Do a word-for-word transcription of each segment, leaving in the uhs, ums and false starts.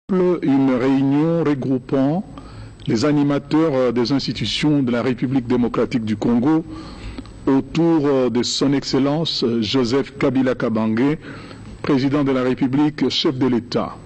Une réunion regroupant les animateurs des institutions de la République démocratique du Congo autour de son Excellence Joseph Kabila Kabange, président de la République, chef de l'État.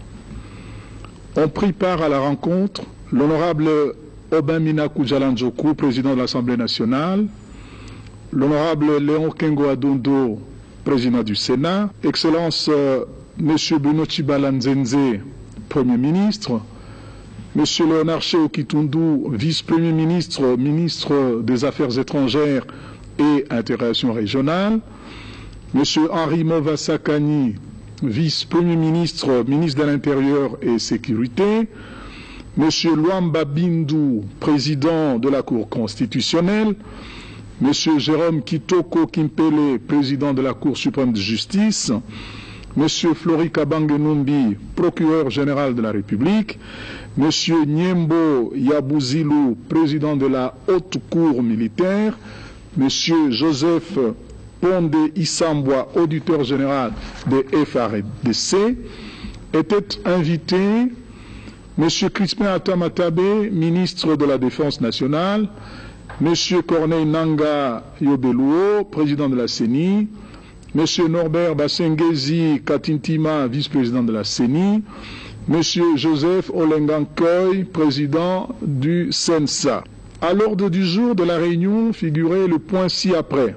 Ont pris part à la rencontre l'honorable Obamina Kujalanjoku, président de l'Assemblée nationale, l'honorable Léon Kengo Adondo, président du Sénat, Excellence M. Bruno Tshibala Nzenze, Premier ministre, M. Léonard Chéo Kitundu, vice-premier ministre, ministre des Affaires étrangères et intégration régionale, M. Henri Movasakani, vice-premier ministre, ministre de l'Intérieur et Sécurité, M. Luamba Bindu, président de la Cour constitutionnelle, M. Jérôme Kitoko Kimpele, président de la Cour suprême de justice, M. Flori Kabange Numbi, procureur général de la République, M. Nyembo Yabouzilu, président de la Haute Cour militaire, M. Joseph Ponde Issambwa, auditeur général de F R D C, étaient invités M. Crispin Atamatabe, ministre de la Défense nationale, M. Corneille Nanga Yobeluo, président de la C E N I, M. Norbert Basengezi Katintima, vice-président de la C E N I, M. Joseph Olengankoy, président du C E N S A. À l'ordre du jour de la réunion figurait le point ci-après.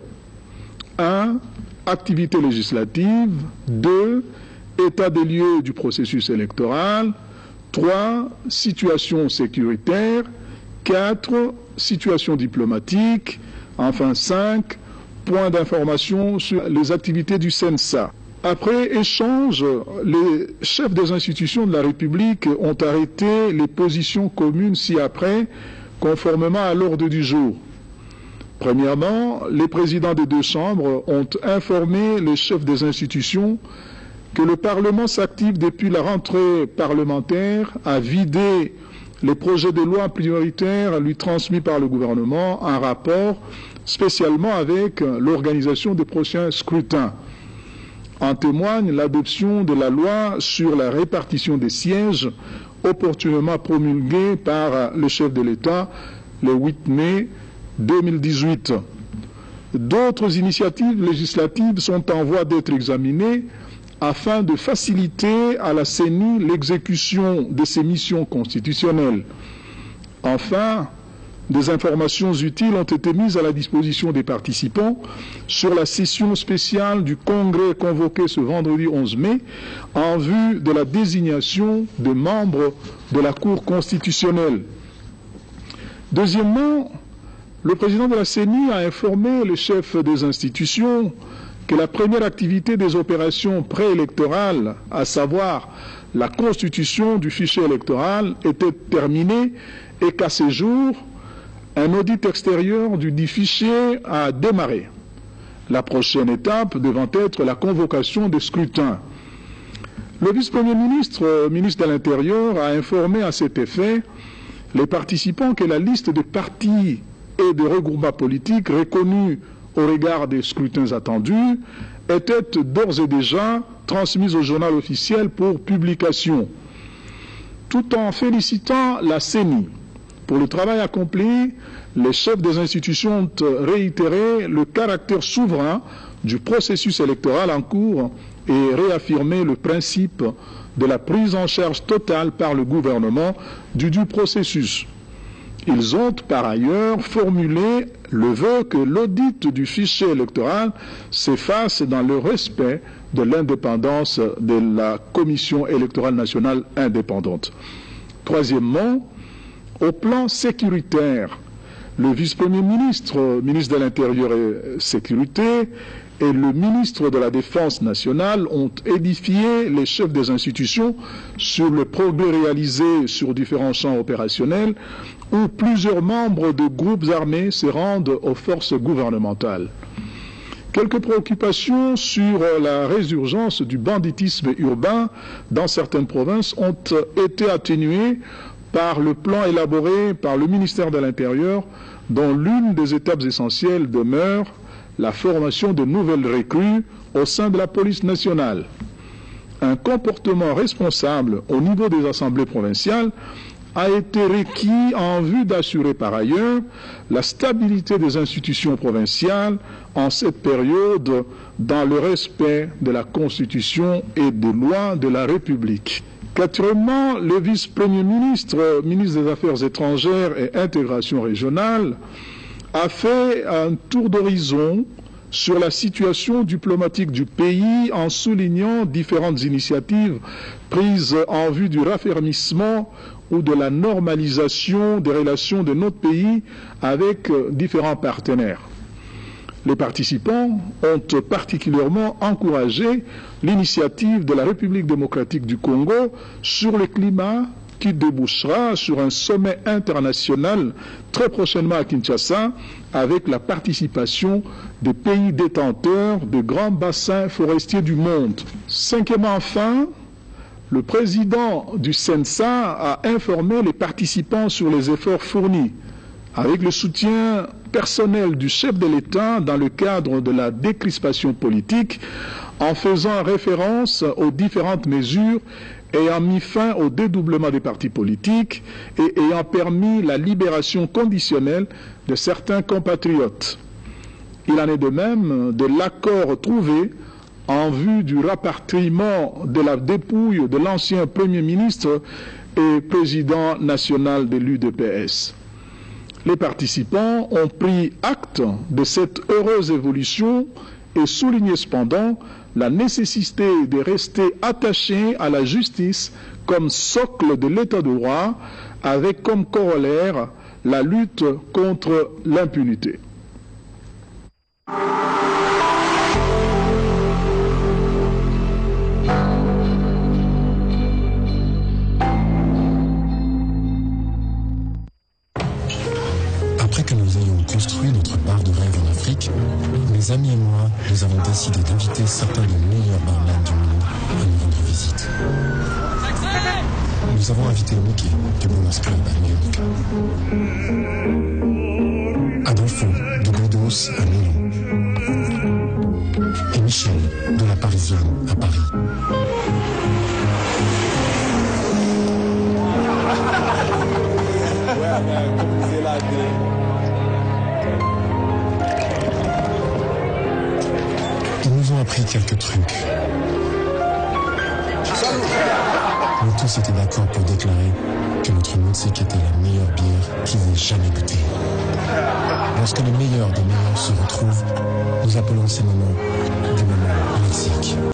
un. Activité législative. deux. État des lieux du processus électoral. trois. Situation sécuritaire. quatre. Situation diplomatique. Enfin cinq. Point d'information sur les activités du C E N S A. Après échange, les chefs des institutions de la République ont arrêté les positions communes ci-après, conformément à l'ordre du jour. Premièrement, les présidents des deux chambres ont informé les chefs des institutions que le Parlement s'active depuis la rentrée parlementaire à vider les projets de loi prioritaires lui transmis par le gouvernement en rapport spécialement avec l'organisation des prochains scrutins. En témoigne l'adoption de la loi sur la répartition des sièges opportunément promulguée par le chef de l'État le huit mai deux mille dix-huit. D'autres initiatives législatives sont en voie d'être examinées afin de faciliter à la C E N I l'exécution de ses missions constitutionnelles. Enfin, des informations utiles ont été mises à la disposition des participants sur la session spéciale du Congrès convoquée ce vendredi onze mai en vue de la désignation des membres de la Cour constitutionnelle. Deuxièmement, le président de la C E N I a informé les chefs des institutions que la première activité des opérations préélectorales, à savoir la constitution du fichier électoral, était terminée et qu'à ce jour, un audit extérieur du dit fichier a démarré. La prochaine étape devant être la convocation des scrutins. Le vice-premier ministre, ministre de l'Intérieur, a informé à cet effet les participants que la liste de partis et de regroupements politiques reconnus au regard des scrutins attendus était d'ores et déjà transmise au journal officiel pour publication. Tout en félicitant la C E N I pour le travail accompli, les chefs des institutions ont réitéré le caractère souverain du processus électoral en cours et réaffirmé le principe de la prise en charge totale par le gouvernement du due processus. Ils ont par ailleurs formulé le vœu que l'audit du fichier électoral s'efface dans le respect de l'indépendance de la Commission électorale nationale indépendante. Troisièmement, au plan sécuritaire, le vice-premier ministre, ministre de l'Intérieur et Sécurité, et le ministre de la Défense nationale ont édifié les chefs des institutions sur le progrès réalisé sur différents champs opérationnels où plusieurs membres de groupes armés se rendent aux forces gouvernementales. Quelques préoccupations sur la résurgence du banditisme urbain dans certaines provinces ont été atténuées par le plan élaboré par le ministère de l'Intérieur, dont l'une des étapes essentielles demeure la formation de nouvelles recrues au sein de la police nationale. un comportement responsable au niveau des assemblées provinciales a été requis en vue d'assurer par ailleurs la stabilité des institutions provinciales en cette période dans le respect de la Constitution et des lois de la République. Quatrièmement, le vice-premier ministre, ministre des Affaires étrangères et intégration régionale, a fait un tour d'horizon sur la situation diplomatique du pays en soulignant différentes initiatives prises en vue du raffermissement ou de la normalisation des relations de notre pays avec différents partenaires. Les participants ont particulièrement encouragé l'initiative de la République démocratique du Congo sur le climat qui débouchera sur un sommet international très prochainement à Kinshasa avec la participation des pays détenteurs de grands bassins forestiers du monde. Cinquièmement, enfin, le président du C E N S A a informé les participants sur les efforts fournis avec le soutien personnel du chef de l'État dans le cadre de la décrispation politique en faisant référence aux différentes mesures ayant mis fin au dédoublement des partis politiques et ayant permis la libération conditionnelle de certains compatriotes. Il en est de même de l'accord trouvé en vue du rapatriement de la dépouille de l'ancien Premier ministre et président national de l'U D P S. Les participants ont pris acte de cette heureuse évolution et souligné cependant la nécessité de rester attaché à la justice comme socle de l'état de droit, avec comme corollaire la lutte contre l'impunité. Après que nous ayons construit notre part de rêve en Afrique, mes amis et moi, nous avons décidé d'inviter certains des meilleurs barman du monde à nous rendre visite. Nous avons invité Mickey du Bonus Club à New York, Adolfo de Godos à Milan et Michel de La Parisienne à Paris. Ils nous ont appris quelques trucs. Nous tous étaient d'accord pour déclarer que notre Montsec était la meilleure bière qu'ils aient jamais goûtée. Lorsque les meilleurs des meilleurs se retrouvent, nous appelons ces moments des moments magnifiques.